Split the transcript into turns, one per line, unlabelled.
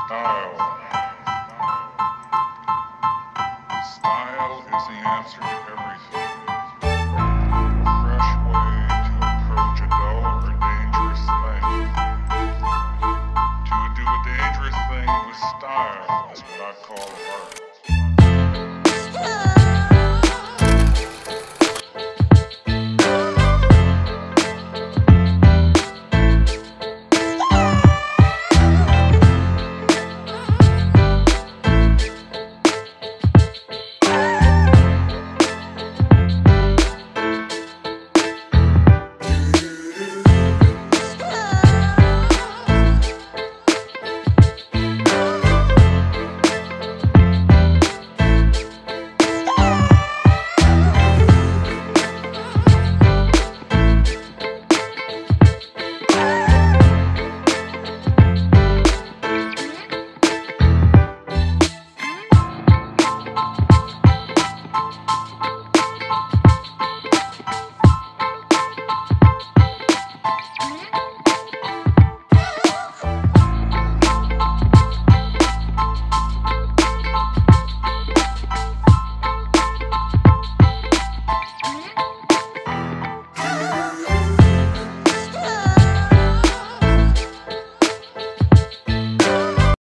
Style. Style is the answer to everything. A fresh way to approach a dull or dangerous thing. To do a dangerous thing with style is what I call art.